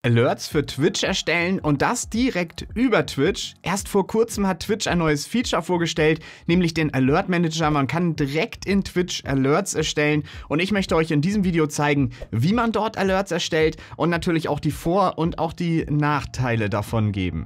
Alerts für Twitch erstellen und das direkt über Twitch. Erst vor kurzem hat Twitch ein neues Feature vorgestellt, nämlich den Alert Manager. Man kann direkt in Twitch Alerts erstellen und ich möchte euch in diesem Video zeigen, wie man dort Alerts erstellt und natürlich auch die Vor- und auch die Nachteile davon geben.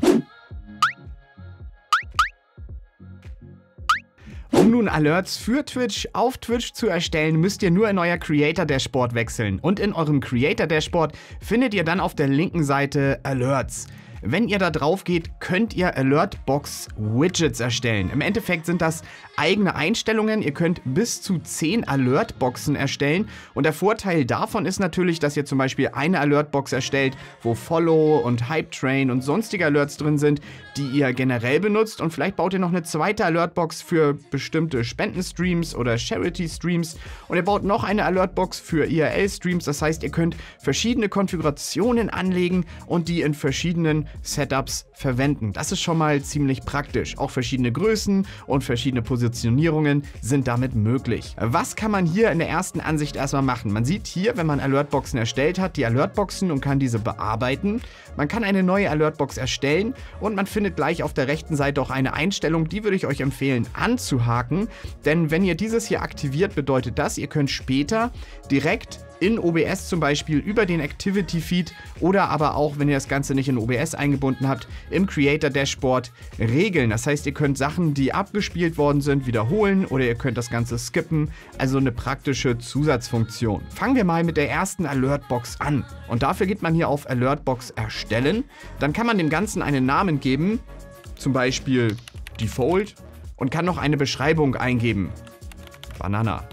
Um nun Alerts für Twitch auf Twitch zu erstellen, müsst ihr nur in euer Creator Dashboard wechseln. Und in eurem Creator Dashboard findet ihr dann auf der linken Seite Alerts. Wenn ihr da drauf geht, könnt ihr Alertbox Widgets erstellen. Im Endeffekt sind das eigene Einstellungen. Ihr könnt bis zu 10 Alertboxen erstellen. Und der Vorteil davon ist natürlich, dass ihr zum Beispiel eine Alertbox erstellt, wo Follow und Hype Train und sonstige Alerts drin sind, die ihr generell benutzt. Und vielleicht baut ihr noch eine zweite Alertbox für bestimmte Spendenstreams oder Charity-Streams. Und ihr baut noch eine Alertbox für IRL-Streams. Das heißt, ihr könnt verschiedene Konfigurationen anlegen und die in verschiedenen Setups verwenden. Das ist schon mal ziemlich praktisch. Auch verschiedene Größen und verschiedene Positionierungen sind damit möglich. Was kann man hier in der ersten Ansicht erstmal machen? Man sieht hier, wenn man Alertboxen erstellt hat, die Alertboxen und kann diese bearbeiten. Man kann eine neue Alertbox erstellen und man findet gleich auf der rechten Seite auch eine Einstellung, die würde ich euch empfehlen anzuhaken, denn wenn ihr dieses hier aktiviert, bedeutet das, ihr könnt später direkt in OBS zum Beispiel über den Activity Feed oder aber auch, wenn ihr das Ganze nicht in OBS eingebunden habt, im Creator Dashboard regeln. Das heißt, ihr könnt Sachen, die abgespielt worden sind, wiederholen oder ihr könnt das Ganze skippen. Also eine praktische Zusatzfunktion. Fangen wir mal mit der ersten Alertbox an. Und dafür geht man hier auf Alertbox erstellen. Dann kann man dem Ganzen einen Namen geben, zum Beispiel Default, und kann noch eine Beschreibung eingeben. Banana.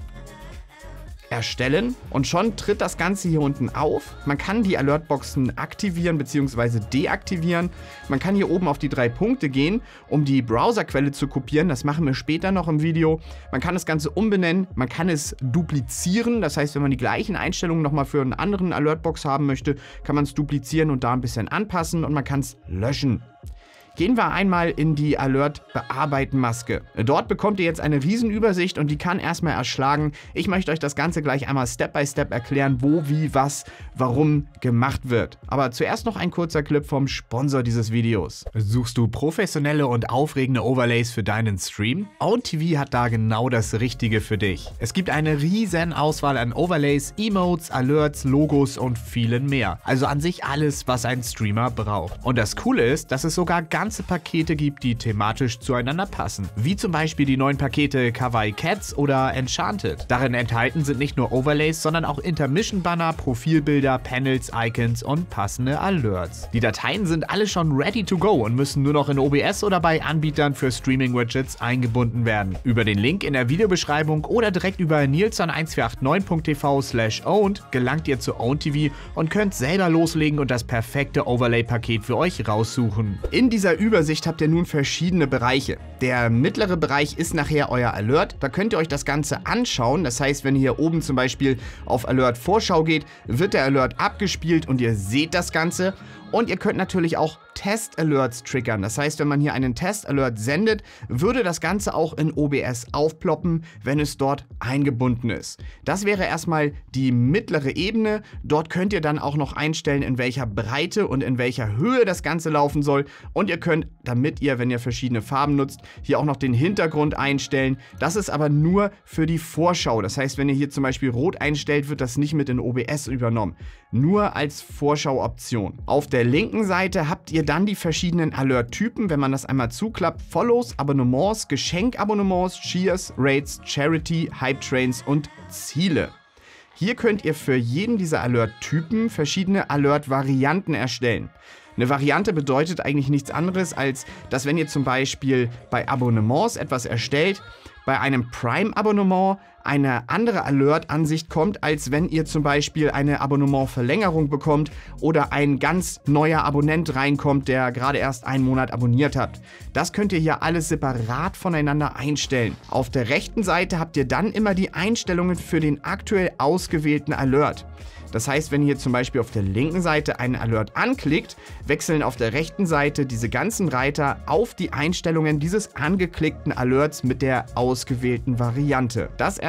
Erstellen und schon tritt das Ganze hier unten auf. Man kann die Alertboxen aktivieren bzw. deaktivieren. Man kann hier oben auf die 3 Punkte gehen, um die Browserquelle zu kopieren. Das machen wir später noch im Video. Man kann das Ganze umbenennen, man kann es duplizieren. Das heißt, wenn man die gleichen Einstellungen nochmal für einen anderen Alertbox haben möchte, kann man es duplizieren und da ein bisschen anpassen und man kann es löschen. Gehen wir einmal in die Alert-Bearbeiten-Maske. Dort bekommt ihr jetzt eine Riesenübersicht und die kann erstmal erschlagen. Ich möchte euch das Ganze gleich einmal Step by Step erklären, wo, wie, was, warum gemacht wird. Aber zuerst noch ein kurzer Clip vom Sponsor dieses Videos. Suchst du professionelle und aufregende Overlays für deinen Stream? OwnTV hat da genau das Richtige für dich. Es gibt eine riesen Auswahl an Overlays, Emotes, Alerts, Logos und vielen mehr. Also an sich alles, was ein Streamer braucht. Und das Coole ist, dass es sogar ganze Pakete gibt, die thematisch zueinander passen. Wie zum Beispiel die neuen Pakete Kawaii Cats oder Enchanted. Darin enthalten sind nicht nur Overlays, sondern auch Intermission-Banner, Profilbilder, Panels, Icons und passende Alerts. Die Dateien sind alle schon ready to go und müssen nur noch in OBS oder bei Anbietern für Streaming-Widgets eingebunden werden. Über den Link in der Videobeschreibung oder direkt über nilson1489.tv/owned gelangt ihr zu OwnTV und könnt selber loslegen und das perfekte Overlay-Paket für euch raussuchen. In dieser Übersicht habt ihr nun verschiedene Bereiche. Der mittlere Bereich ist nachher euer Alert. Da könnt ihr euch das Ganze anschauen. Das heißt, wenn ihr hier oben zum Beispiel auf Alert Vorschau geht, wird der Alert abgespielt und ihr seht das Ganze. Und ihr könnt natürlich auch Test-Alerts triggern. Das heißt, wenn man hier einen Test-Alert sendet, würde das Ganze auch in OBS aufploppen, wenn es dort eingebunden ist. Das wäre erstmal die mittlere Ebene. Dort könnt ihr dann auch noch einstellen, in welcher Breite und in welcher Höhe das Ganze laufen soll. Und ihr könnt, damit ihr, wenn ihr verschiedene Farben nutzt, hier auch noch den Hintergrund einstellen. Das ist aber nur für die Vorschau. Das heißt, wenn ihr hier zum Beispiel rot einstellt, wird das nicht mit in OBS übernommen. Nur als Vorschau-Option. Auf der linken Seite habt ihr dann die verschiedenen Alert-Typen, wenn man das einmal zuklappt: Follows, Abonnements, Geschenkabonnements, Cheers, Raids, Charity, Hype-Trains und Ziele. Hier könnt ihr für jeden dieser Alert-Typen verschiedene Alert-Varianten erstellen. Eine Variante bedeutet eigentlich nichts anderes, als dass, wenn ihr zum Beispiel bei Abonnements etwas erstellt, bei einem Prime-Abonnement eine andere Alert-Ansicht kommt, als wenn ihr zum Beispiel eine Abonnement-Verlängerung bekommt oder ein ganz neuer Abonnent reinkommt, der gerade erst einen Monat abonniert hat. Das könnt ihr hier alles separat voneinander einstellen. Auf der rechten Seite habt ihr dann immer die Einstellungen für den aktuell ausgewählten Alert. Das heißt, wenn ihr zum Beispiel auf der linken Seite einen Alert anklickt, wechseln auf der rechten Seite diese ganzen Reiter auf die Einstellungen dieses angeklickten Alerts mit der ausgewählten Variante. Das erst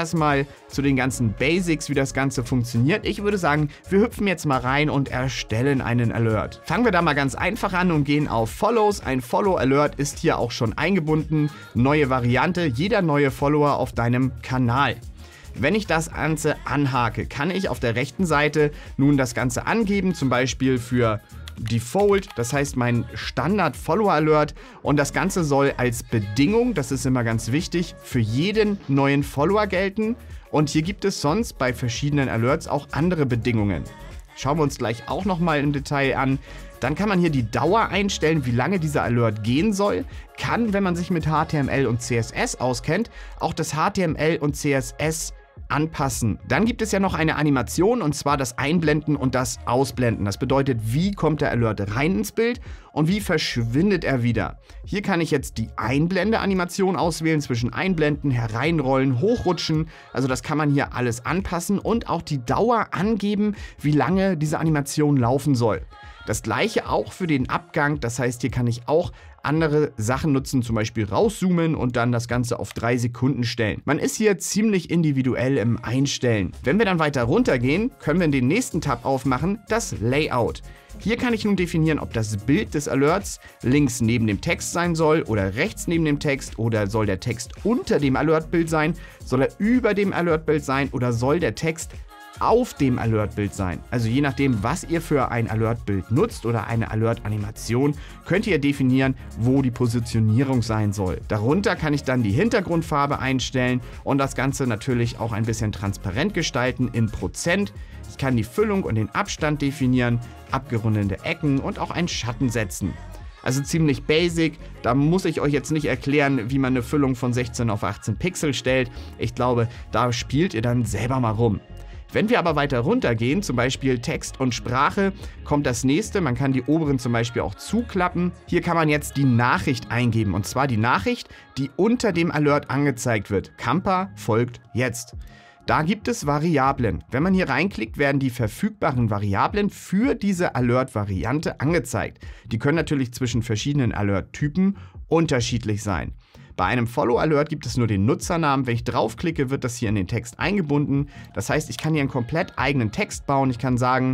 erstmal zu den ganzen Basics, wie das Ganze funktioniert. Ich würde sagen, wir hüpfen jetzt mal rein und erstellen einen Alert. Fangen wir da mal ganz einfach an und gehen auf Follows. Ein Follow-Alert ist hier auch schon eingebunden. Neue Variante, jeder neue Follower auf deinem Kanal. Wenn ich das Ganze anhake, kann ich auf der rechten Seite nun das Ganze angeben, zum Beispiel für Default, das heißt mein Standard-Follower-Alert, und das Ganze soll als Bedingung, das ist immer ganz wichtig, für jeden neuen Follower gelten, und hier gibt es sonst bei verschiedenen Alerts auch andere Bedingungen. Schauen wir uns gleich auch nochmal im Detail an. Dann kann man hier die Dauer einstellen, wie lange dieser Alert gehen soll. Kann, wenn man sich mit HTML und CSS auskennt, auch das HTML und CSS anpassen. Dann gibt es ja noch eine Animation, und zwar das Einblenden und das Ausblenden. Das bedeutet, wie kommt der Alert rein ins Bild und wie verschwindet er wieder. Hier kann ich jetzt die Einblende-Animation auswählen, zwischen Einblenden, Hereinrollen, Hochrutschen. Also das kann man hier alles anpassen und auch die Dauer angeben, wie lange diese Animation laufen soll. Das gleiche auch für den Abgang, das heißt, hier kann ich auch andere Sachen nutzen, zum Beispiel rauszoomen und dann das Ganze auf 3 Sekunden stellen. Man ist hier ziemlich individuell im Einstellen. Wenn wir dann weiter runtergehen, können wir in den nächsten Tab aufmachen, das Layout. Hier kann ich nun definieren, ob das Bild des Alerts links neben dem Text sein soll oder rechts neben dem Text, oder soll der Text unter dem Alertbild sein, soll er über dem Alertbild sein oder soll der Text auf dem Alertbild sein. Also je nachdem, was ihr für ein Alertbild nutzt oder eine Alert-Animation, könnt ihr definieren, wo die Positionierung sein soll. Darunter kann ich dann die Hintergrundfarbe einstellen und das Ganze natürlich auch ein bisschen transparent gestalten in Prozent. Ich kann die Füllung und den Abstand definieren, abgerundete Ecken und auch einen Schatten setzen. Also ziemlich basic, da muss ich euch jetzt nicht erklären, wie man eine Füllung von 16 auf 18 Pixel stellt. Ich glaube, da spielt ihr dann selber mal rum. Wenn wir aber weiter runter gehen, zum Beispiel Text und Sprache, kommt das nächste. Man kann die oberen zum Beispiel auch zuklappen. Hier kann man jetzt die Nachricht eingeben, und zwar die Nachricht, die unter dem Alert angezeigt wird. Camper folgt jetzt. Da gibt es Variablen. Wenn man hier reinklickt, werden die verfügbaren Variablen für diese Alert-Variante angezeigt. Die können natürlich zwischen verschiedenen Alert-Typen unterschiedlich sein. Bei einem Follow-Alert gibt es nur den Nutzernamen. Wenn ich draufklicke, wird das hier in den Text eingebunden. Das heißt, ich kann hier einen komplett eigenen Text bauen. Ich kann sagen,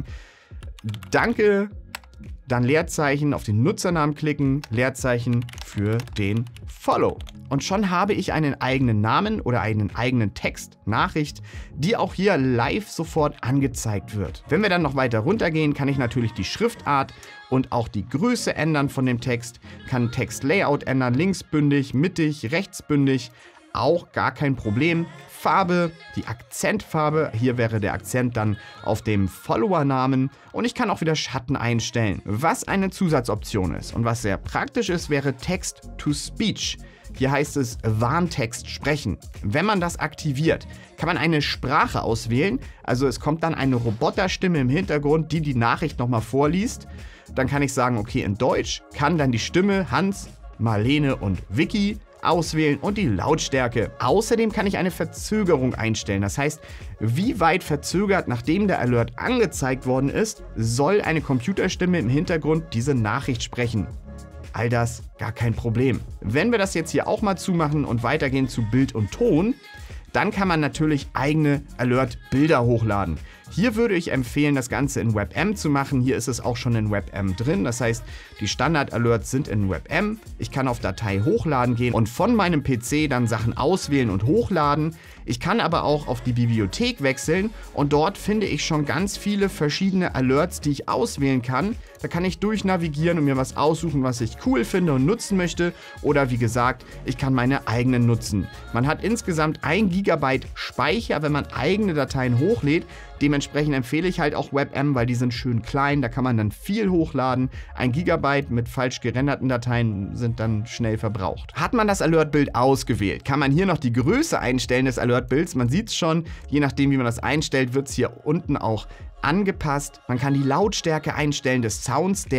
danke, dann Leerzeichen, auf den Nutzernamen klicken, Leerzeichen für den Follow. Und schon habe ich einen eigenen Namen oder einen eigenen Text, Nachricht, die auch hier live sofort angezeigt wird. Wenn wir dann noch weiter runtergehen, kann ich natürlich die Schriftart und auch die Größe ändern von dem Text, kann Textlayout ändern, linksbündig, mittig, rechtsbündig, auch gar kein Problem. Farbe, die Akzentfarbe, hier wäre der Akzent dann auf dem Follower-Namen, und ich kann auch wieder Schatten einstellen. Was eine Zusatzoption ist und was sehr praktisch ist, wäre Text-to-Speech. Hier heißt es Warntext sprechen. Wenn man das aktiviert, kann man eine Sprache auswählen, also es kommt dann eine Roboterstimme im Hintergrund, die die Nachricht nochmal vorliest. Dann kann ich sagen, okay, in Deutsch, kann dann die Stimme Hans, Marlene und Vicky auswählen und die Lautstärke. Außerdem kann ich eine Verzögerung einstellen. Das heißt, wie weit verzögert, nachdem der Alert angezeigt worden ist, soll eine Computerstimme im Hintergrund diese Nachricht sprechen. All das gar kein Problem. Wenn wir das jetzt hier auch mal zumachen und weitergehen zu Bild und Ton, dann kann man natürlich eigene Alert-Bilder hochladen. Hier würde ich empfehlen, das Ganze in WebM zu machen. Hier ist es auch schon in WebM drin. Das heißt, die Standard-Alerts sind in WebM. Ich kann auf Datei hochladen gehen und von meinem PC dann Sachen auswählen und hochladen. Ich kann aber auch auf die Bibliothek wechseln und dort finde ich schon ganz viele verschiedene Alerts, die ich auswählen kann. Da kann ich durchnavigieren und mir was aussuchen, was ich cool finde und nutzen möchte. Oder wie gesagt, ich kann meine eigenen nutzen. Man hat insgesamt 1 GB Speicher, wenn man eigene Dateien hochlädt. Dementsprechend empfehle ich halt auch WebM, weil die sind schön klein, da kann man dann viel hochladen. 1 GB mit falsch gerenderten Dateien sind dann schnell verbraucht. Hat man das Alertbild ausgewählt, kann man hier noch die Größe einstellen des Alertbilds. Man sieht es schon, je nachdem wie man das einstellt, wird es hier unten auch angepasst. Man kann die Lautstärke einstellen des Sounds, der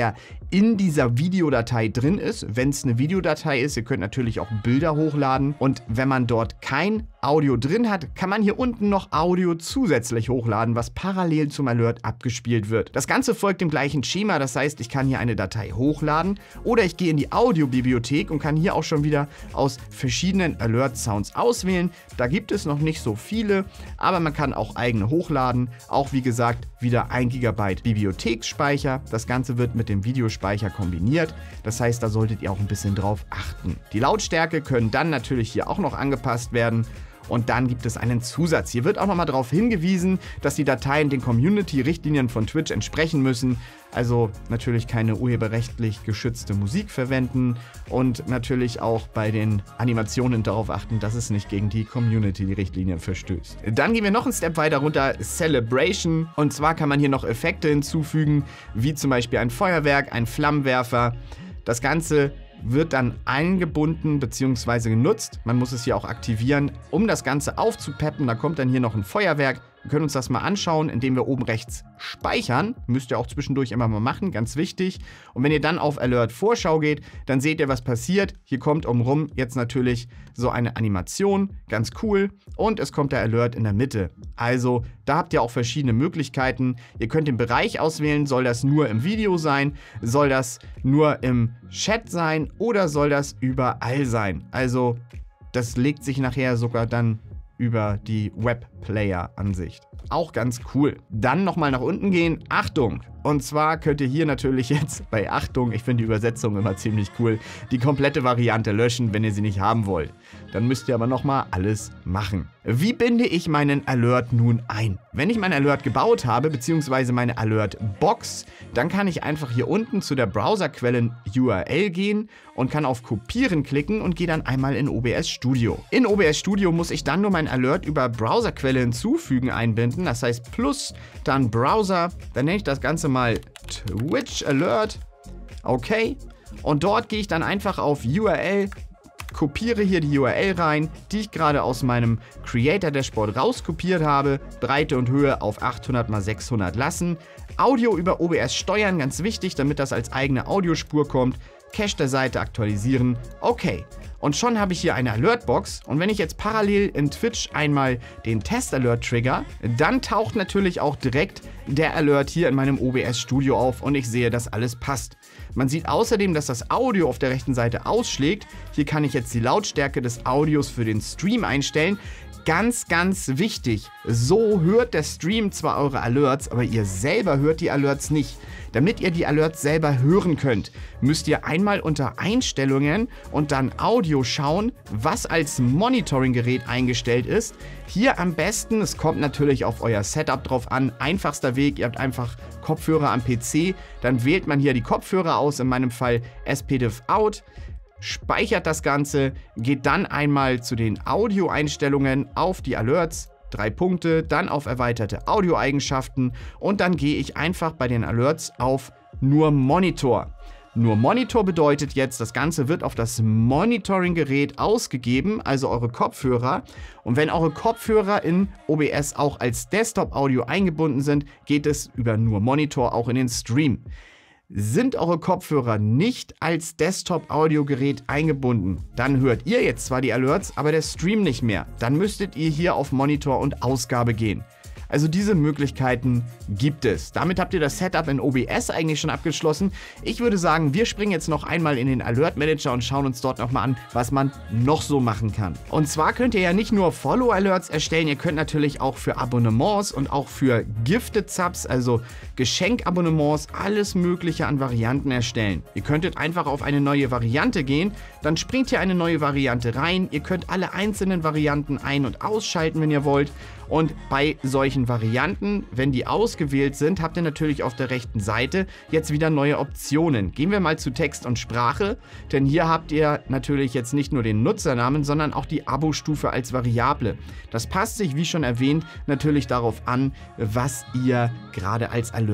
in dieser Videodatei drin ist, wenn es eine Videodatei ist. Ihr könnt natürlich auch Bilder hochladen und wenn man dort kein Audio drin hat, kann man hier unten noch Audio zusätzlich hochladen, was parallel zum Alert abgespielt wird. Das Ganze folgt dem gleichen Schema, das heißt, ich kann hier eine Datei hochladen oder ich gehe in die Audiobibliothek und kann hier auch schon wieder aus verschiedenen Alert-Sounds auswählen. Da gibt es noch nicht so viele, aber man kann auch eigene hochladen. Auch wie gesagt, wieder 1 GB Bibliotheksspeicher. Das Ganze wird mit dem Videospeicher kombiniert. Das heißt, da solltet ihr auch ein bisschen drauf achten. Die Lautstärke können dann natürlich hier auch noch angepasst werden. Und dann gibt es einen Zusatz. Hier wird auch nochmal darauf hingewiesen, dass die Dateien den Community-Richtlinien von Twitch entsprechen müssen. Also natürlich keine urheberrechtlich geschützte Musik verwenden und natürlich auch bei den Animationen darauf achten, dass es nicht gegen die Community-Richtlinien verstößt. Dann gehen wir noch einen Step weiter runter, Celebration. Und zwar kann man hier noch Effekte hinzufügen, wie zum Beispiel ein Feuerwerk, ein Flammenwerfer. Das Ganze wird dann eingebunden bzw. genutzt. Man muss es hier auch aktivieren, um das Ganze aufzupeppen. Da kommt dann hier noch ein Feuerwerk. Wir können uns das mal anschauen, indem wir oben rechts speichern. Müsst ihr auch zwischendurch immer mal machen, ganz wichtig. Und wenn ihr dann auf Alert Vorschau geht, dann seht ihr, was passiert. Hier kommt umrum jetzt natürlich so eine Animation, ganz cool. Und es kommt der Alert in der Mitte. Also da habt ihr auch verschiedene Möglichkeiten. Ihr könnt den Bereich auswählen, soll das nur im Video sein, soll das nur im Chat sein oder soll das überall sein. Also das legt sich nachher sogar dann über die Webplayer-Ansicht. Auch ganz cool. Dann nochmal nach unten gehen. Achtung! Und zwar könnt ihr hier natürlich jetzt bei Achtung, ich finde die Übersetzung immer ziemlich cool, die komplette Variante löschen, wenn ihr sie nicht haben wollt. Dann müsst ihr aber nochmal alles machen. Wie binde ich meinen Alert nun ein? Wenn ich meinen Alert gebaut habe, beziehungsweise meine Alert-Box, dann kann ich einfach hier unten zu der Browserquellen-URL gehen und kann auf Kopieren klicken und gehe dann einmal in OBS Studio. In OBS Studio muss ich dann nur mein Alert über Browserquelle hinzufügen einbinden, das heißt plus, dann Browser, dann nenne ich das Ganze mal Twitch Alert, okay, und dort gehe ich dann einfach auf URL, kopiere hier die URL rein, die ich gerade aus meinem Creator Dashboard rauskopiert habe, Breite und Höhe auf 800 x 600 lassen, Audio über OBS steuern, ganz wichtig, damit das als eigene Audiospur kommt, Cache der Seite aktualisieren, okay. Und schon habe ich hier eine Alertbox und wenn ich jetzt parallel in Twitch einmal den Test-Alert trigger, dann taucht natürlich auch direkt der Alert hier in meinem OBS Studio auf und ich sehe, dass alles passt. Man sieht außerdem, dass das Audio auf der rechten Seite ausschlägt. Hier kann ich jetzt die Lautstärke des Audios für den Stream einstellen. Ganz, ganz wichtig, so hört der Stream zwar eure Alerts, aber ihr selber hört die Alerts nicht. Damit ihr die Alerts selber hören könnt, müsst ihr einmal unter Einstellungen und dann Audio schauen, was als Monitoring-Gerät eingestellt ist. Hier am besten, es kommt natürlich auf euer Setup drauf an, einfachster Weg, ihr habt einfach Kopfhörer am PC, dann wählt man hier die Kopfhörer aus, in meinem Fall SPDIF Out. Speichert das Ganze, geht dann einmal zu den Audioeinstellungen auf die Alerts, 3 Punkte, dann auf erweiterte Audioeigenschaften und dann gehe ich einfach bei den Alerts auf nur Monitor. Nur Monitor bedeutet jetzt, das Ganze wird auf das Monitoring-Gerät ausgegeben, also eure Kopfhörer. Und wenn eure Kopfhörer in OBS auch als Desktop-Audio eingebunden sind, geht es über nur Monitor auch in den Stream. Sind eure Kopfhörer nicht als Desktop-Audiogerät eingebunden, dann hört ihr jetzt zwar die Alerts, aber der Stream nicht mehr. Dann müsstet ihr hier auf Monitor und Ausgabe gehen. Also diese Möglichkeiten gibt es. Damit habt ihr das Setup in OBS eigentlich schon abgeschlossen. Ich würde sagen, wir springen jetzt noch einmal in den Alert Manager und schauen uns dort nochmal an, was man noch so machen kann. Und zwar könnt ihr ja nicht nur Follow-Alerts erstellen, ihr könnt natürlich auch für Abonnements und auch für Gifted Subs, also Geschenkabonnements, alles mögliche an Varianten erstellen. Ihr könntet einfach auf eine neue Variante gehen, dann springt hier eine neue Variante rein. Ihr könnt alle einzelnen Varianten ein- und ausschalten, wenn ihr wollt. Und bei solchen Varianten, wenn die ausgewählt sind, habt ihr natürlich auf der rechten Seite jetzt wieder neue Optionen. Gehen wir mal zu Text und Sprache, denn hier habt ihr natürlich jetzt nicht nur den Nutzernamen, sondern auch die Abo-Stufe als Variable. Das passt sich, wie schon erwähnt, natürlich darauf an, was ihr gerade als Alert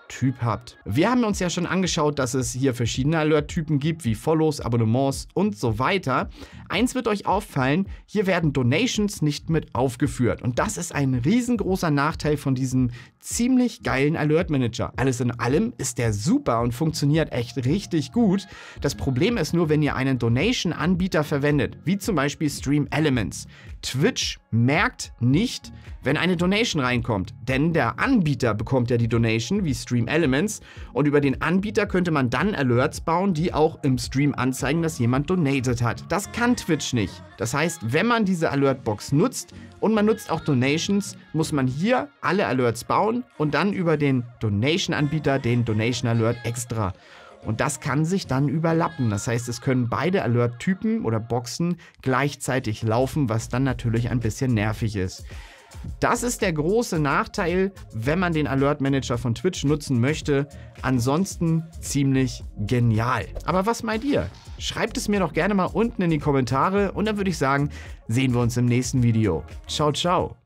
Typ habt. Wir haben uns ja schon angeschaut, dass es hier verschiedene Alert-Typen gibt, wie Follows, Abonnements und so weiter. Eins wird euch auffallen, hier werden Donations nicht mit aufgeführt. Und das ist ein riesengroßer Nachteil von diesem ziemlich geilen Alert Manager. Alles in allem ist der super und funktioniert echt richtig gut. Das Problem ist nur, wenn ihr einen Donation-Anbieter verwendet, wie zum Beispiel Stream Elements. Twitch merkt nicht, wenn eine Donation reinkommt, denn der Anbieter bekommt ja die Donation, wie Stream Elements, und über den Anbieter könnte man dann Alerts bauen, die auch im Stream anzeigen, dass jemand donated hat. Das kann Twitch nicht. Das heißt, wenn man diese Alertbox nutzt und man nutzt auch Donations, muss man hier alle Alerts bauen und dann über den Donation-Anbieter den Donation Alert extra. Und das kann sich dann überlappen. Das heißt, es können beide Alert-Typen oder Boxen gleichzeitig laufen, was dann natürlich ein bisschen nervig ist. Das ist der große Nachteil, wenn man den Alert Manager von Twitch nutzen möchte. Ansonsten ziemlich genial. Aber was meint ihr? Schreibt es mir doch gerne mal unten in die Kommentare und dann würde ich sagen, sehen wir uns im nächsten Video. Ciao, ciao.